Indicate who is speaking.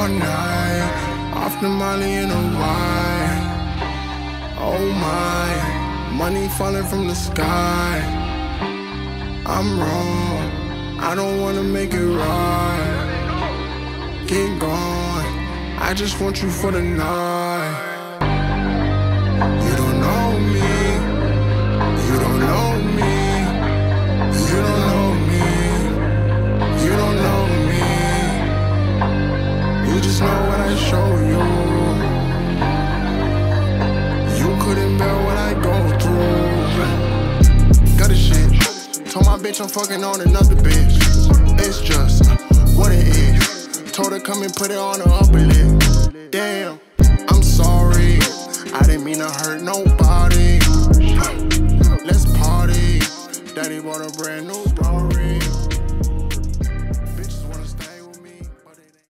Speaker 1: all night, off the Molly in a wine. Oh my, money falling from the sky. I'm wrong, I don't wanna make it right. Get gone, I just want you for the night. You don't know me, you don't know me, you don't know me, you don't know me. You just know what I show you. You couldn't bear what I go through. Got a shit, told my bitch I'm fucking on another bitch. It's just what it is. Told her come and put it on her upper lip. Damn, I'm sorry, I didn't mean to hurt nobody. Let's party. Daddy bought a brand new Rari.